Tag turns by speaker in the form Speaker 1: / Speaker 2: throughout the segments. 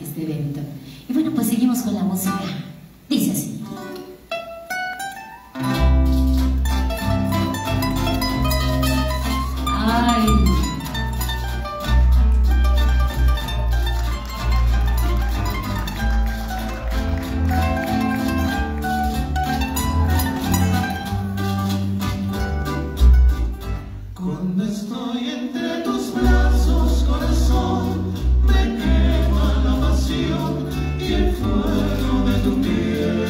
Speaker 1: este evento. Y bueno, pues seguimos con la música. Dice así. Ay.
Speaker 2: Cuando estoy entre tus brazos, corazón, me quema la pasión y el fuego de tu piel.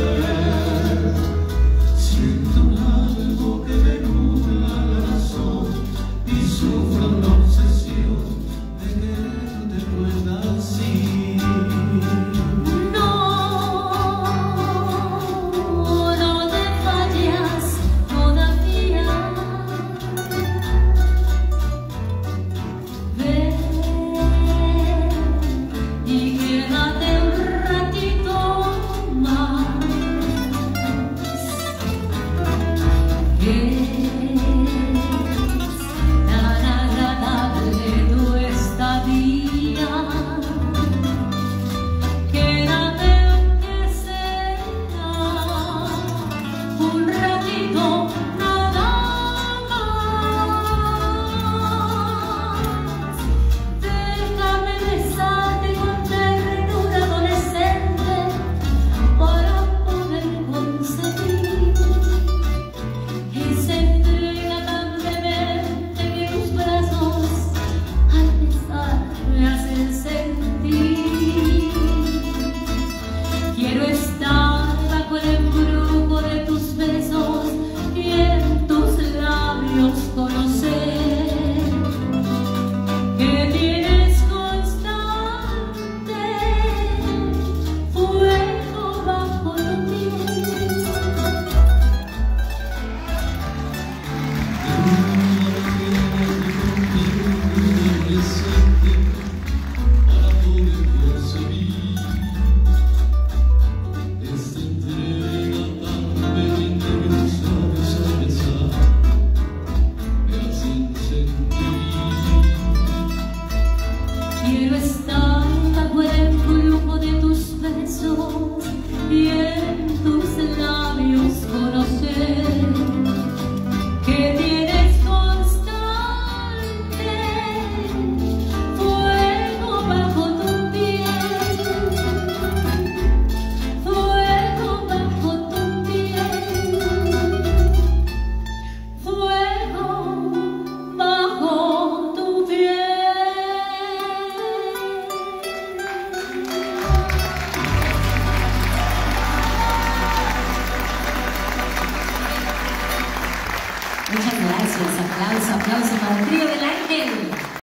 Speaker 2: Siento algo que me nubla la razón y sufro la obsesión de quererte pues así.
Speaker 1: No te fallas todavía. Ven y quédate un ratito más. Es tan agradable tu estadía. Quédate aunque sea un ratito nada más. Déjame besarte con ternura adolescente para poder conseguir esa entrega tan demente que tus brazos al besar me hacen sentir. Quiero estar bajo el embrujo de tus besos y en tus labios conocer que tienes constante fuego bajo tu piel. Quiero estar bajo el flujo de tus besos y en tus labios conocer que tienes constante fuego bajo tu piel, fuego bajo tu piel, fuego bajo tu piel. Muchas gracias. Aplauso, aplauso para el trío del Ángel.